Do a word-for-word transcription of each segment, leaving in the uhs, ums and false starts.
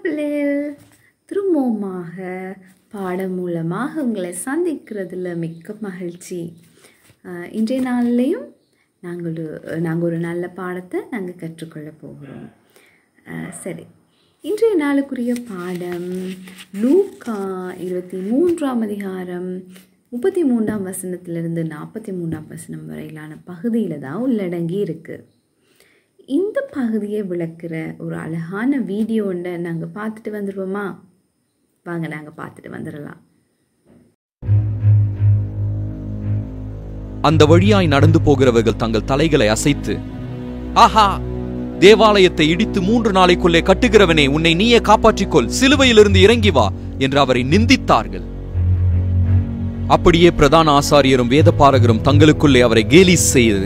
பிள்ளைகள், திரும்பவுமாக பாடம் மூலமாக உங்களை சந்திக்கிறதுல மிக்க மகிழ்ச்சி. இன்றைய நாள்லேயும் நாங்கள் நாங்கள் ஒரு நல்ல பாடத்தை நாங்கள் கற்றுக்கொள்ள போகிறோம். சரி, இன்றைய நாளுக்குரிய பாடம் லூக்கா இருபத்தி மூன்றாம் அதிகாரம் முப்பத்தி மூன்றாம் வசனத்திலிருந்து நாற்பத்தி மூன்றாம் வசனம் வரையிலான பகுதியில் தான் உள்ளடங்கி இருக்குது. இந்த பகுதியை விளக்குற ஒரு அழகான வீடியோ ஒன்றை நாங்கள் பார்த்துட்டு வந்துடுவோமா? வாங்க நாங்கள் பார்த்துட்டு வந்துடலாம். அந்த வழியாய் நடந்து போகிறவர்கள் தங்கள் தலைகளை அசைத்து, ஆஹா, தேவாலயத்தை இடித்து மூன்று நாளைக்குள்ளே கட்டுகிறவனே, உன்னை நீயே காப்பாற்றிக்கொள், சிலுவையிலிருந்து இறங்கி வா என்று அவரை நிந்தித்தார்கள். அப்படியே பிரதான ஆசாரியரும் வேதபாரகரும் தங்களுக்குள்ளே அவரை கேலி செய்து,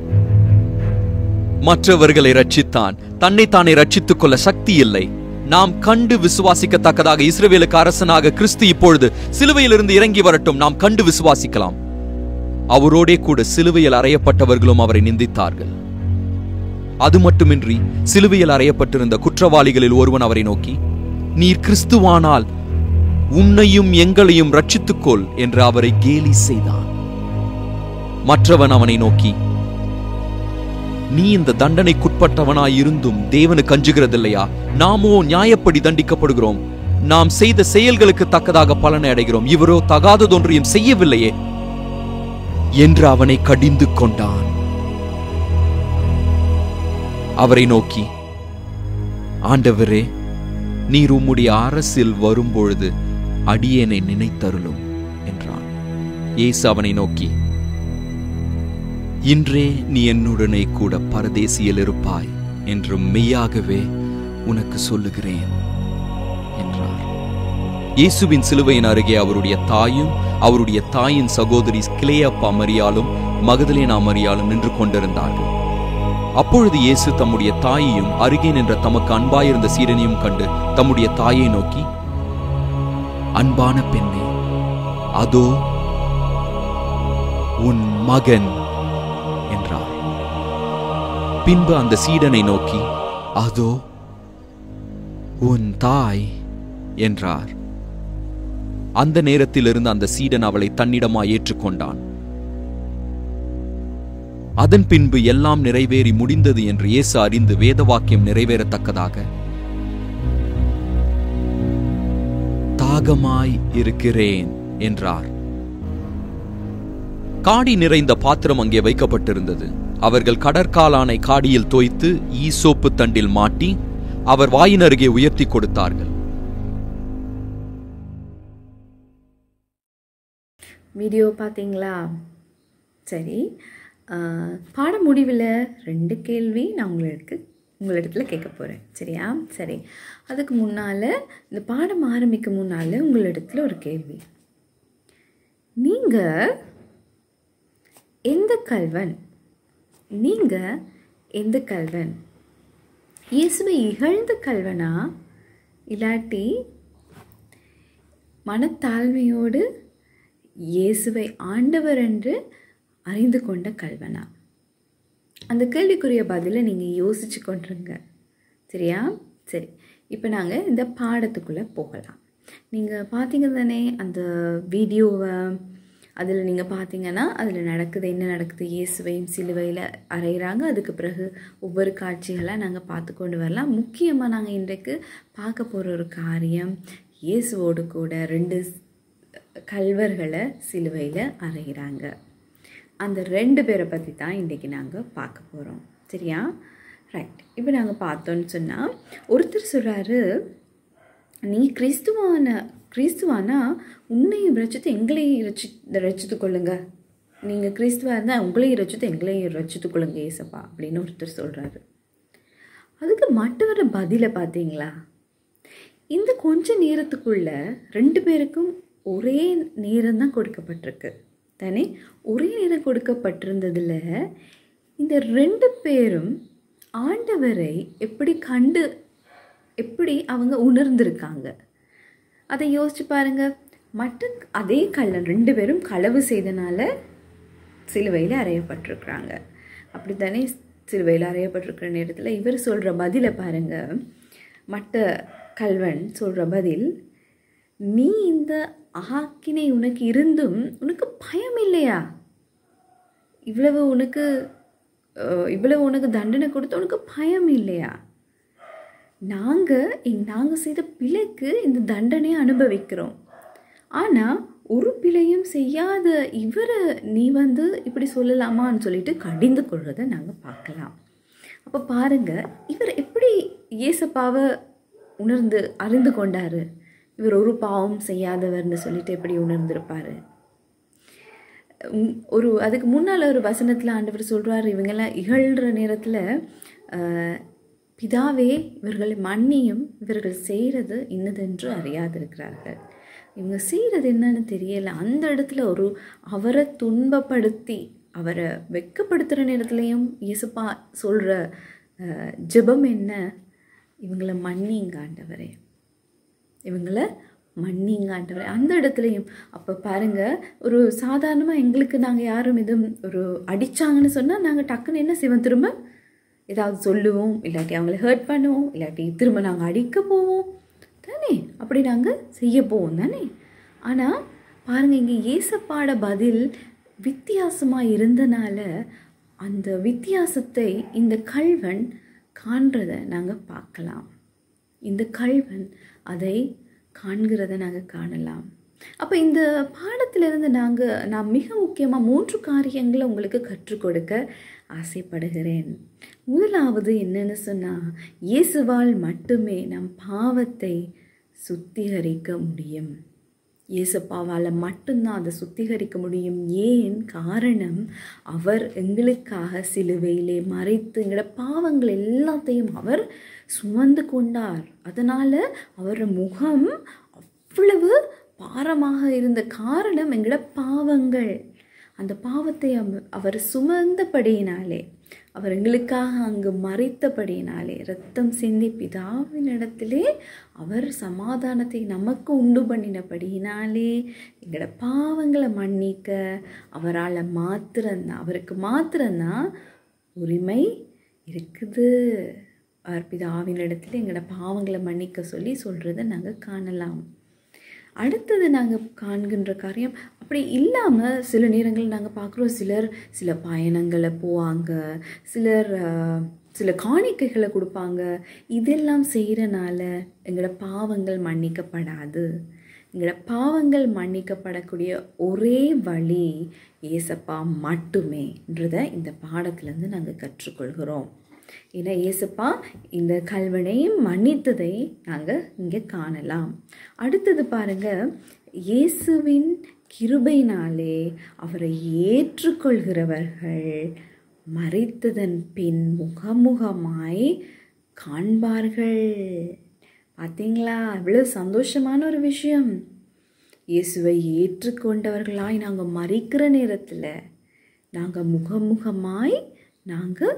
மற்றவர்களை ரட்சித்தான், தன்னைத்தானே ரட்சித்துக் கொள்ள சக்தி இல்லை. நாம் கண்டு விசுவாசிக்கத்தக்கதாக இஸ்ரவேலுக்கு அரசனாக கிறிஸ்து இப்பொழுது சிலுவையிலிருந்து இறங்கி வரட்டும், நாம் கண்டு விசுவாசிக்கலாம். அவரோடே கூட சிலுவையில் அறையப்பட்டவர்களும் அவரை நிந்தித்தார்கள். அது மட்டுமின்றி சிலுவையில் அறையப்பட்டிருந்த குற்றவாளிகளில் ஒருவன் அவரை நோக்கி, நீர் கிறிஸ்துவானால் உன்னையும் எங்களையும் ரட்சித்துக்கொள் என்று அவரை கேலி செய்தான். மற்றவன் அவனை நோக்கி, நீ இந்த தண்டனைக்குட்பட்டவனாயிருந்தும் தேவனுக்கு அஞ்சுகிறதில்லையா? நாமோ நியாயப்படி தண்டிக்கப்படுகிறோம். நாம் செய்த செயல்களுக்கு தக்கதாக பலனை அடைகிறோம். இவரோ தகாததொன்றையும் செய்யவில்லையே என்று அவனை கடிந்து கொண்டான். அவரை நோக்கி, ஆண்டவரே, நீர் உம்முடைய அரசில் வரும்பொழுது அடியேனை நினைத்தருளும் என்றான். இயேசு அவனை நோக்கி, இன்றே நீ என்னுடனே கூட பரதேசியில் இருப்பாய் என்று மெய்யாகவே உனக்கு சொல்லுகிறேன் என்றார். இயேசுவின் சிலுவையின் அருகே அவருடைய தாயும் அவருடைய தாயின் சகோதரி கிளேயப்பா மரியாளும் மகதலேனா மரியாளும் நின்று கொண்டிருந்தார்கள். அப்பொழுது இயேசு தம்முடைய தாயையும் அருகே நின்ற தமக்கு அன்பாயிருந்த சீடனையும் கண்டு தம்முடைய தாயை நோக்கி, அன்பான பெண்ணே, அதோ உன் மகன் என்றார். பின்பு அந்த சீடனை நோக்கி, அதோ உன் தாய் என்றார். அந்த நேரத்திலிருந்து அந்த சீடன் அவளை தன்னிடமாய் ஏற்றுக்கொண்டான். அதன் பின்பு எல்லாம் நிறைவேறி முடிந்தது என்று இயேசு அறிந்து வேதவாக்கியம் நிறைவேறத்தக்கதாக, தாகமாய் இருக்கிறேன் என்றார். காடி நிறைந்த பாத்திரம் அங்கே வைக்கப்பட்டிருந்தது. அவர்கள் கடற்காலானை காடியில் தோய்த்து ஈசோப்பு தண்டில் மாட்டி அவர் வாயின் அருகே உயர்த்தி கொடுத்தார்கள். வீடியோ பார்த்தீங்களா? சரி, பாட முடிவில் ரெண்டு கேள்வி நான் உங்களுக்கு உங்களிடத்துல கேட்க போகிறேன். சரியா? சரி, அதுக்கு முன்னால் இந்த பாடம் ஆரம்பிக்க முன்னால் உங்களிடத்துல ஒரு கேள்வி. நீங்கள் எந்த கல்வன்? நீங்கள் எந்த கல்வன்? இயேசுவை இகழ்ந்த கல்வனா, இல்லாட்டி மனத்தாழ்மையோடு இயேசுவை ஆண்டவர் என்று அறிந்து கொண்ட கல்வனா? அந்த கேள்விக்குரிய பதிலை நீங்கள் யோசிச்சு கொண்டுருங்க. சரியா? சரி, இப்போ நாங்கள் இந்த பாடத்துக்குள்ளே போகலாம். நீங்கள் பார்த்தீங்க தானே அந்த வீடியோவை? அதில் நீங்கள் பார்த்தீங்கன்னா அதில் நடக்குது, என்ன நடக்குது? இயேசுவையும் சிலுவையில் அறையிறாங்க. அதுக்கு பிறகு ஒவ்வொரு காட்சிகளாக நாங்கள் பார்த்து கொண்டு வரலாம். முக்கியமாக நாங்கள் இன்றைக்கு பார்க்க போகிற ஒரு காரியம், இயேசுவோடு கூட ரெண்டு கல்வர்களை சிலுவையில் அறையிறாங்க. அந்த ரெண்டு பேரை பற்றி தான் இன்றைக்கி நாங்கள் பார்க்க போகிறோம். சரியா? ரைட். இப்போ நாங்கள் பார்த்தோன்னு சொன்னால், ஒருத்தர் சொல்கிறாரு, நீ கிறிஸ்துவான கிறிஸ்துவானா உன்னையும் ரச்சித்து எங்களையும் ரச்சி ரச்சித்து கொள்ளுங்க. நீங்கள் கிறிஸ்துவா இருந்தால் உங்களையும் ரச்சித்து எங்களையும் ரச்சித்து கொள்ளுங்க ஏசப்பா அப்படின்னு ஒருத்தர் சொல்கிறாரு. அதுக்கு மற்றவர பதிலை பார்த்தீங்களா? இந்த கொஞ்ச நேரத்துக்குள்ள ரெண்டு பேருக்கும் ஒரே நேரம் தான் கொடுக்கப்பட்டிருக்கு தானே? ஒரே நேரம் கொடுக்கப்பட்டிருந்ததில் இந்த ரெண்டு பேரும் ஆண்டவரை எப்படி கண்டு எப்படி அவங்க உணர்ந்திருக்காங்க அதை யோசிச்சு பாருங்க. மற்ற அதே கள்ளன் ரெண்டு பேரும் களவு செய்தனால சிலுவையில் அறையப்பட்டிருக்கிறாங்க. அப்படி தானே? சிலுவையில் அறையப்பட்டிருக்கிற நேரத்தில் இவர் சொல்கிற பதிலை பாருங்கள். மற்ற கல்வன் சொல்கிற பதில், நீ இந்த ஆக்கினை உனக்கு இருந்தும் உனக்கு பயம் இல்லையா? இவ்வளவு உனக்கு இவ்வளவு உனக்கு தண்டனை கொடுத்து உனக்கு பயம் இல்லையா? நாங்கள் நாங்கள் செய்த பிழைக்கு இந்த தண்டனையை அனுபவிக்கிறோம். ஆனால் ஒரு பிழையும் செய்யாத இவரை நீ வந்து இப்படி சொல்லலாமான்னு சொல்லிட்டு கடிந்து கொள்றதை நாங்கள் பார்க்கலாம். அப்போ பாருங்கள், இவர் எப்படி இயேசப்பாவை உணர்ந்து அறிந்து கொண்டார்? இவர் ஒரு பாவம் செய்யாதவர்னு சொல்லிட்டு எப்படி உணர்ந்திருப்பார்? ஒரு அதுக்கு முன்னால் ஒரு வசனத்தில் ஆண்டவர் சொல்கிறார், இவங்கெல்லாம் இகழ்கிற நேரத்தில், பிதாவே இவர்களை மன்னியும், இவர்கள் செய்கிறது இன்னதென்று அறியாதிருக்கிறார்கள். இவங்க செய்கிறது என்னன்னு தெரியலை. அந்த இடத்துல ஒரு அவரை துன்பப்படுத்தி அவரை வெட்கப்படுத்துகிற நேரத்துலையும் இயேசுப்பா சொல்கிற ஜெபம் என்ன? இவங்களை மன்னிங்க ஆண்டவரே, இவங்களை மன்னிங்க ஆண்டவரே. அந்த இடத்துலையும் அப்போ பாருங்கள், ஒரு சாதாரணமாக எங்களுக்கு நாங்கள் யாரும் எதுவும் ஒரு அடித்தாங்கன்னு சொன்னால் நாங்கள் டக்குன்னு என்ன செய்வோம்? திரும்ப ஏதாவது சொல்லுவோம், இல்லாட்டி அவங்கள ஹர்ட் பண்ணுவோம், இல்லாட்டி திரும்ப நாங்கள் அடிக்க போவோம் தானே, அப்படி நாங்கள் செய்ய போவோம் தானே. ஆனால் பாருங்கள், இங்கே இயேசப்பாட பதில் வித்தியாசமாக இருந்தனால அந்த வித்தியாசத்தை இந்த கள்வன் காண்றதை நாங்கள் பார்க்கலாம். இந்த கள்வன் அதை காண்கிறத நாங்கள் காணலாம். அப்போ இந்த பாடத்திலிருந்து நாங்கள் நான் மிக முக்கியமாக மூன்று காரியங்களை உங்களுக்கு கற்றுக் கொடுக்க ஆசைப்படுகிறேன். முதலாவது என்னன்னு சொன்னால், இயேசுவால் மட்டுமே நம் பாவத்தை சுத்திகரிக்க முடியும். இயேசுப்பாவால் மட்டும்தான் அதை சுத்திகரிக்க முடியும். ஏன்? காரணம், அவர் எங்களுக்காக சிலுவையிலே மறைத்து எங்களோட பாவங்கள் எல்லாத்தையும் அவர் சுமந்து கொண்டார். அதனால் அவரோட முகம் அவ்வளவு பாரமாக இருந்த காரணம் எங்களோட பாவங்கள். அந்த பாவத்தை அவர் சுமந்தபடியினாலே, அவர் எங்களுக்காக அங்கு மறைத்தபடியினாலே, இரத்தம் சிந்தி பிதாவினிடத்திலே அவர் சமாதானத்தை நமக்கு உண்டு பண்ணினபடியினாலே எங்களோட பாவங்களை மன்னிக்க அவரால் மாத்திரம்தான், அவருக்கு மாத்திரம்தான் உரிமை இருக்குது. அவர் பிதாவினிடத்தில் எங்களோட பாவங்களை மன்னிக்க சொல்லி சொல்கிறத நாங்கள் காணலாம். அடுத்தது நாங்கள் காண்கின்ற காரியம், அப்படி இல்லாமல் சில நேரங்கள் நாங்கள் பார்க்குறோம், சிலர் சில பயணங்களை போவாங்க, சிலர் சில காணிக்கைகளை கொடுப்பாங்க. இதெல்லாம் செய்கிறனால எங்களோட பாவங்கள் மன்னிக்கப்படாது. எங்களோட பாவங்கள் மன்னிக்கப்படக்கூடிய ஒரே வழி இயேசப்பா மட்டுமேன்றதை இந்த பாடத்திலேருந்து நாங்கள் கற்றுக்கொள்கிறோம். ஏன்னா இயேசுப்பா இந்த கல்வனையும் மன்னித்ததை நாங்கள் இங்கே காணலாம். அடுத்தது பாருங்கள், இயேசுவின் கிருபையினாலே அவரை ஏற்றுக்கொள்கிறவர்கள் மரித்ததன் பின் முகமுகமாய் காண்பார்கள். பார்த்தீங்களா, அவ்வளோ சந்தோஷமான ஒரு விஷயம். இயேசுவை ஏற்றுக்கொண்டவர்களாய் நாங்கள் மரிக்கிற நேரத்தில் நாங்கள் முகமுகமாய் நாங்கள்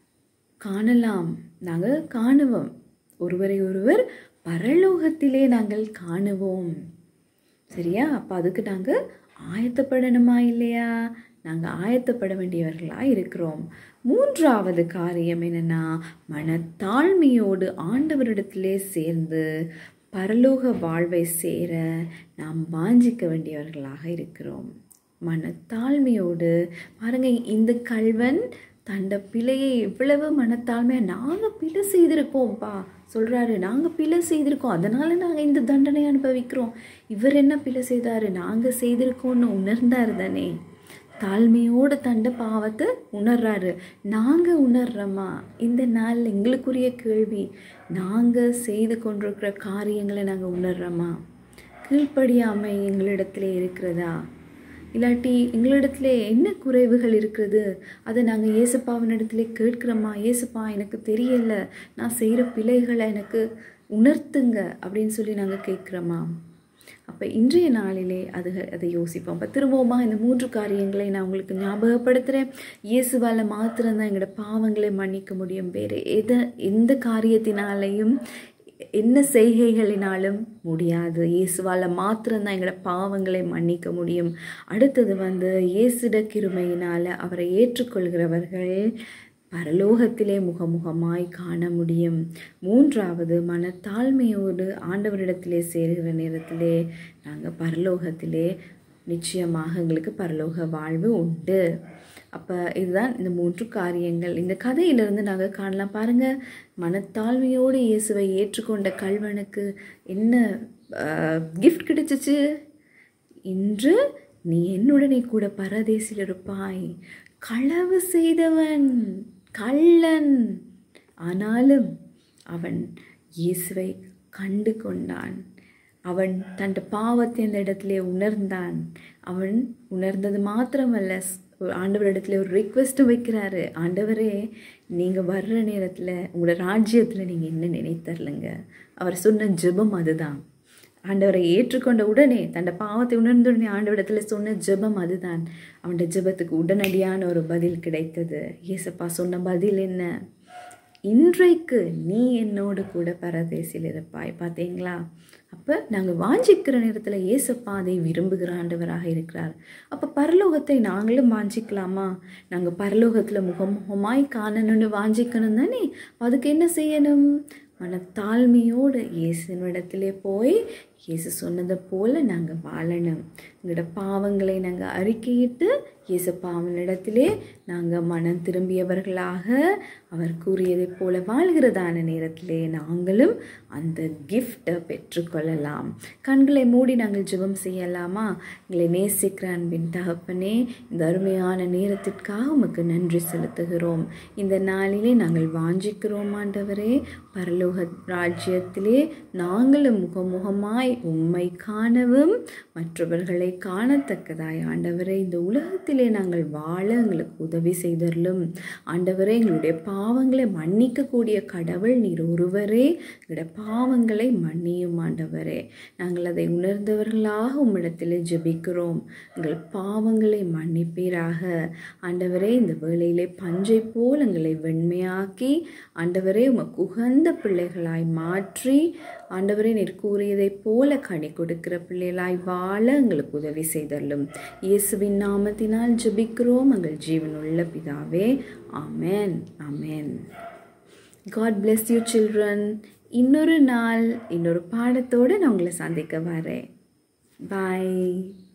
காணலாம், நாங்கள் காணுவோம். ஒருவரை ஒருவர் பரலோகத்திலே நாங்கள் காணுவோம். சரியா? அப்போ அதுக்கு நாங்கள் ஆயத்தப்படணுமா இல்லையா? நாங்கள் ஆயத்தப்பட வேண்டியவர்களாக இருக்கிறோம். மூன்றாவது காரியம் என்னென்னா, மனத்தாழ்மையோடு ஆண்டவரிடத்திலே சேர்ந்து பரலோக வாழ்வை சேர நாம் வாஞ்சிக்க வேண்டியவர்களாக இருக்கிறோம். மனத்தாழ்மையோடு பாருங்கள், இந்த கள்வன் தண்ட பிழையை எவ்வளவு மனத்தாழ்மையாக, நாங்கள் பிழை செய்திருக்கோம்ப்பா சொல்கிறாரு, நாங்கள் பிழை செய்திருக்கோம், அதனால் நாங்கள் இந்த தண்டனை அனுபவிக்கிறோம். இவர் என்ன பிழை செய்தார்? நாங்கள் செய்திருக்கோம்னு உணர்ந்தார் தானே. தாழ்மையோடு தண்ட பாவத்தை உணர்றாரு. நாங்கள் உணர்றோமா? இந்த நாள் எங்களுக்குரிய கேள்வி, நாங்கள் செய்து கொண்டிருக்கிற காரியங்களை நாங்கள் உணர்றோமா? கீழ்ப்படியாமை எங்களிடத்துல இருக்கிறதா? இல்லாட்டி எங்களிடத்துல என்ன குறைவுகள் இருக்கிறது, அதை நாங்கள் இயேசுப்பாவினிடத்துல கேட்குறோமா? இயேசுப்பா எனக்கு தெரியலை, நான் செய்கிற பிழைகளை எனக்கு உணர்த்துங்க அப்படின்னு சொல்லி நாங்கள் கேட்குறோமா? அப்போ இன்றைய நாளிலே அது அதை யோசிப்போம். அப்போ திரும்பவுமா இந்த மூன்று காரியங்களை நான் உங்களுக்கு ஞாபகப்படுத்துகிறேன். இயேசுவால் மாத்திரம்தான் எங்களோட பாவங்களை மன்னிக்க முடியும். வேறு எதை எந்த காரியத்தினாலையும் என்ன செய்கைகளினாலும் முடியாது. இயேசுவால் மாத்திரம்தான் எங்களோட பாவங்களை மன்னிக்க முடியும். அடுத்தது வந்து இயேசுட கிருபையினால் அவரை ஏற்றுக்கொள்கிறவர்கள் பரலோகத்திலே முகமுகமாய் காண முடியும். மூன்றாவது, மனத்தாழ்மையோடு ஆண்டவரிடத்திலே சேருகிற நேரத்திலே நாங்கள் பரலோகத்திலே நிச்சயமாக எங்களுக்கு பரலோக வாழ்வு உண்டு. அப்போ இதுதான் இந்த மூன்று காரியங்கள் இந்த கதையிலிருந்து நாங்கள் காணலாம். பாருங்கள், மனத்தாழ்மையோடு இயேசுவை ஏற்றுக்கொண்ட கள்வனுக்கு என்ன கிஃப்ட் கிடைச்சிச்சு? இன்று நீ என்னுடனே கூட பரதேசில் இருப்பாய். களவு செய்தவன், கள்ளன், ஆனாலும் அவன் இயேசுவை கண்டு கொண்டான். அவன் தன் பாவத்தை அந்த இடத்துல உணர்ந்தான். அவன் உணர்ந்தது மாத்திரமல்ல, ஆண்டவரிடத்துல ஒரு ரிக்வெஸ்ட்டும் வைக்கிறாரு. ஆண்டவரே, நீங்கள் வர்ற நேரத்தில் உங்களோட ராஜ்யத்தில் நீங்கள் என்ன நினைத்தரலுங்க. அவர் சொன்ன ஜெபம் அதுதான். ஆண்டவரை ஏற்றுக்கொண்ட உடனே, தன் பாவத்தை உணர்ந்த உடனே ஆண்டவரிடத்துல சொன்ன ஜெபம் அதுதான். அவனோட ஜெபத்துக்கு உடனடியான ஒரு பதில் கிடைத்தது. இயேசப்பா சொன்ன பதில் என்ன? இன்றைக்கு நீ என்னோடு கூட பரதேசில் இருப்பாய். பார்த்தீங்களா? அப்போ நாங்கள் வாஞ்சிக்கிற நேரத்தில் இயேசப்பா அதை விரும்புகிற ஆண்டவராக இருக்கிறார். அப்போ பரலோகத்தை நாங்களும் வாஞ்சிக்கலாமா? நாங்கள் பரலோகத்தில் முகமுகமாய் காணணும்னு வாஞ்சிக்கணும் தானே? அதுக்கு என்ன செய்யணும்? மனத்தாழ்மையோடு இயேசுவிடத்திலே போய் இயேசு சொன்னதை போல் நாங்கள் வாழணும். எங்களோட பாவங்களை நாங்கள் அறிக்கையிட்டு இயேசுப்பாவினிடத்திலே நாங்கள் மனம் திரும்பியவர்களாக அவர் கூறியதை போல வாழ்கிறதான நேரத்திலே நாங்களும் அந்த கிஃப்டை பெற்றுக்கொள்ளலாம். கண்களை மூடி நாங்கள் ஜெபம் செய்யலாமா? எங்களை நேசிக்கிற அன்பின் தகப்பனே, இந்த அருமையான நேரத்திற்காக உமக்கு நன்றி செலுத்துகிறோம். இந்த நாளிலே நாங்கள் வாஞ்சிக்கிறோம் ஆண்டவரே, பரலோக ராஜ்யத்திலே நாங்களும் முகமுகமாய் உம்மை காணவும் மற்றவர்களை காணத்தக்கதாய் ஆண்டவரே இந்த உலகத்திலே நாங்கள் வாழ எங்களுக்கு உதவி செய்தரலும். ஆண்டவரே, எங்களுடைய பாவங்களை மன்னிக்கக்கூடிய கடவுள் நீர் ஒருவரே. எங்களுடைய பாவங்களை மன்னியும் ஆண்டவரே. நாங்கள் அதை உணர்ந்தவர்களாக உம்மிடத்திலே ஜெபிக்கிறோம். எங்கள் பாவங்களை மன்னிப்பீராக ஆண்டவரே. இந்த வேளையிலே பஞ்சை போல் எங்களை வெண்மையாக்கி ஆண்டவரே உமக்கு உகந்த பிள்ளைகளாய் மாற்றி ஆண்டவரே நீர் கூறியதைப் போல கனி கொடுக்கிற பிள்ளைகளாய் வாழ எங்களுக்கு உதவி செய்தரலும். இயேசுவின் நாமத்தினால் ஜெபிக்கிறோம் எங்கள் ஜீவனுள்ள பிதாவே. ஆமென், ஆமென். God bless you children. இன்னொரு நாள் இன்னொரு பாடத்தோடு நான் உங்களை சந்திக்க வரேன். பாய்.